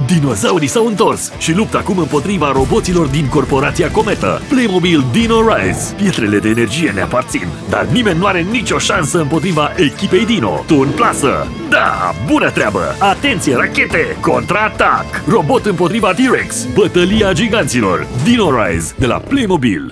Dinozaurii s-au întors și luptă acum împotriva roboților din corporația Cometă. Playmobil Dino Rise. Pietrele de energie ne aparțin, dar nimeni nu are nicio șansă împotriva echipei Dino. Tu în plasă! Da! Bună treabă! Atenție, rachete! Contraatac! Robot împotriva T-Rex. Bătălia giganților. Dino Rise de la Playmobil.